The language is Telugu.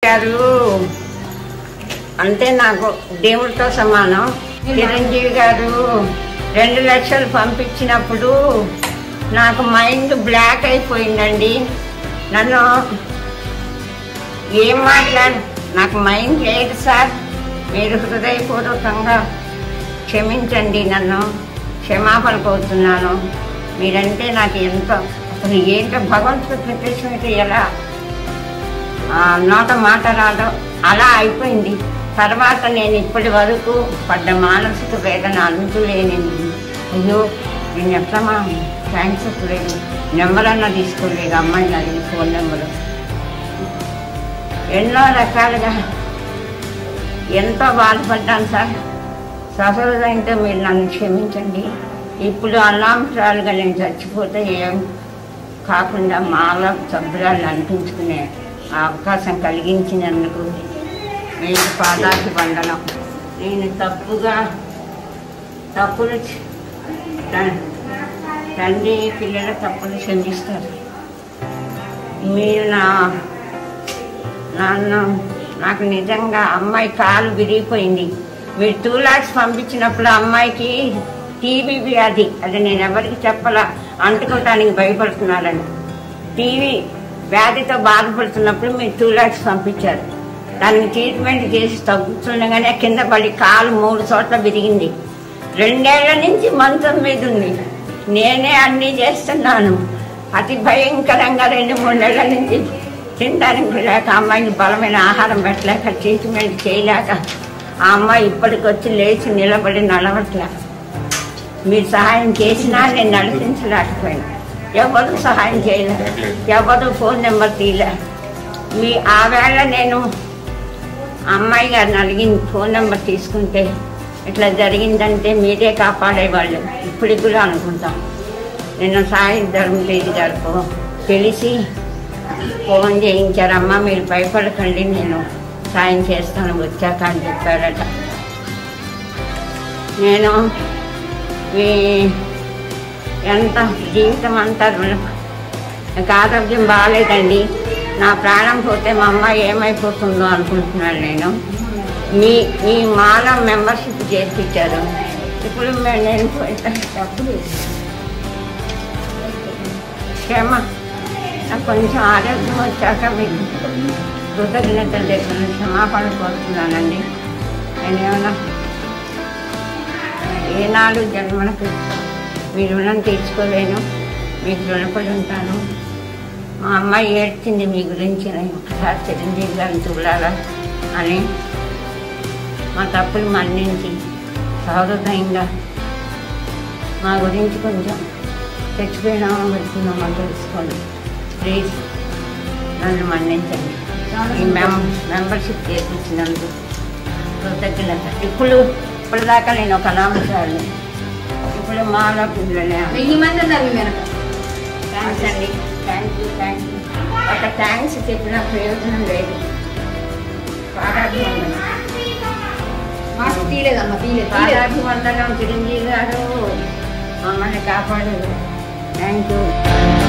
గారు అంటే నాకు దేవుడితో సమానం. చిరంజీవి గారు 2 లక్షలు పంపించినప్పుడు నాకు మైండ్ బ్లాక్ అయిపోయిందండి. నన్ను ఏం నాకు మైండ్ లేదు సార్. మీరు హృదయపూర్వకంగా క్షమించండి, నన్ను క్షమాపణ కోరుతున్నాను. మీరంటే నాకు ఎంతో అసలు ఏంటో భగవంతుడి ప్రత్యక్షం అయితే ఎలా నోట మాట రాదో అలా అయిపోయింది. తర్వాత నేను ఇప్పటి వరకు పడ్డ మానసిక వేదన అంతులేనింది. అయ్యో నేను ఎట్లమా థ్యాంక్స్ చెప్పలేదు, నెంబర్ అన్నా తీసుకోలేదు. అమ్మాయిని అడిగి ఫోన్ నెంబరు ఎన్నో రకాలుగా ఎంతో బాధపడ్డాను సార్. సహజంగా మీరు నన్ను క్షమించండి. ఇప్పుడు అనామరాలుగా నేను చచ్చిపోతే ఏం కాకుండా మాలో సభ్యురాలు అనిపించుకునే అవకాశం కలిగించినందుకు మీకు పాదాకి వందనం. నేను తప్పులు తండ్రి పిల్లల తప్పులు క్షమిస్తారు. మీరు నాకు నిజంగా అమ్మాయి కాలు విరిగిపోయింది. మీరు 2 lakhs పంపించినప్పుడు అమ్మాయికి టీబీ వ్యాధి, అది నేను ఎవరికి చెప్పలా, అంటుకోవటానికి భయపడుతున్నారని. టీబీ వ్యాధితో బాధపడుతున్నప్పుడు మీరు 2 lakhs పంపించారు. దానికి ట్రీట్మెంట్ చేసి తగ్గుతుండగానే కింద పడి కాలు 3 చోట్ల విరిగింది. 2 ఏళ్ల నుంచి మంచం మీద ఉంది. నేనే అన్నీ చేస్తున్నాను. అతి భయంకరంగా 2-3 నెలల నుంచి తినడానికి లేక, అమ్మాయిని బలమైన ఆహారం పెట్టలేక, ట్రీట్మెంట్ చేయలేక ఆ అమ్మాయి ఇప్పటికొచ్చి లేచి నిలబడి నడవట్లే. మీరు సహాయం చేసినా నేను నడిపించలేకపోయినా. ఎవరు సహాయం చేయలేదు, ఎవరు ఫోన్ నెంబర్ తీయలే. ఆ వేళ నేను అమ్మాయి గారిని అడిగింది ఫోన్ నెంబర్ తీసుకుంటే ఇట్లా జరిగిందంటే మీరే కాపాడేవాళ్ళు ఇప్పటికి కూడా అనుకుంటాం. నిన్న సాయి ధర్మలేడి గారికి తెలిసి ఫోన్ చేయించారమ్మా, మీరు భయపడకండి, నేను సాయం చేస్తాను వచ్చాక అని చెప్పారట. నేను ఎంత జీవితం అంతా నాకు ఆరోగ్యం బాగాలేదండి. నా ప్రాణం పోతే మా అమ్మాయి ఏమైపోతుందో అనుకుంటున్నాను. నేను మీ మాల మెంబర్షిప్ చేర్పించారు. ఇప్పుడు నేను తప్పుడు క్షమ నాకు కొంచెం ఆరోగ్యం వచ్చాక మీకు కృతజ్ఞతలు చెప్పిన క్షమాపణ కోరుతున్నానండి. నేనేమన్నా ఏనాడు జన్మలకు మీ రుణం తీర్చుకోలేను, మీకు రుణపడి ఉంటాను. మా అమ్మాయి ఏడ్చింది మీ గురించి, ఒకసారి చిరంజీవి గారిని చూడాలా అని. మా తప్పులు మన్నించి సహృదయంగా మా గురించి కొంచెం చచ్చిపోయినామో పెట్టుకున్నామో తెలుసుకోండి. ప్లీజ్ నన్ను మన్నించండి. ఈ మెంబర్షిప్ చేయించినందుకు కృతజ్ఞత. ఇప్పటిదాకా నేను ఒక అనామకురాలిని, ఇప్పుడు మాలో పిల్లలే. 1000 మంది ఉన్నారు మీరు. థ్యాంక్స్ అండి, థ్యాంక్ యూ. ఒక థ్యాంక్స్ చెప్పిన ప్రయోజనం లేదు. పాదాభివందనం చిరంజీవి గారు, మమ్మల్ని కాపాడారు. Thank you.